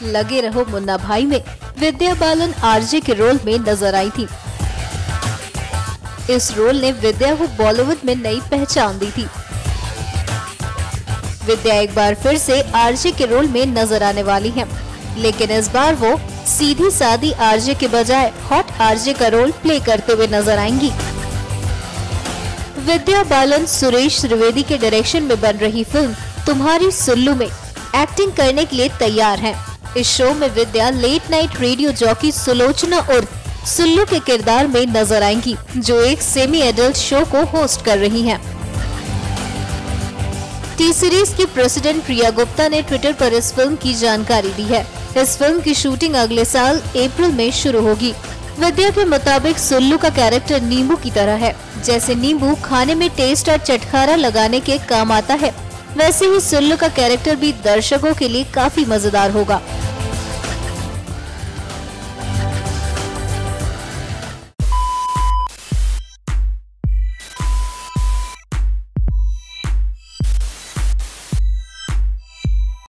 लगे रहो मुन्ना भाई में विद्या बालन आरजे के रोल में नजर आई थी। इस रोल ने विद्या को बॉलीवुड में नई पहचान दी थी। विद्या एक बार फिर से आरजे के रोल में नजर आने वाली हैं, लेकिन इस बार वो सीधी सादी आरजे के बजाय हॉट आरजे का रोल प्ले करते हुए नजर आएंगी। विद्या बालन सुरेश त्रिवेदी के डायरेक्शन में बन रही फिल्म तुम्हारी सुल्लू में एक्टिंग करने के लिए तैयार हैं। इस शो में Vidya late night radio jockey Sulochana और सुल्लू के किरदार में नजर आएंगी, जो एक सेमी एडल्ट शो को होस्ट कर रही हैं। टी सीरीज की प्रेसिडेंट प्रिया गुप्ता ने ट्विटर पर इस फिल्म की जानकारी दी है। इस फिल्म की शूटिंग अगले साल अप्रैल में शुरू होगी। विद्या के मुताबिक सुल्लू का कैरेक्टर नींबू की तरह है। जैसे नींबू खाने में टेस्ट और चटखारा लगाने के काम आता है, वैसे ही सुल्लू का कैरेक्टर भी दर्शकों के लिए काफी मजेदार होगा।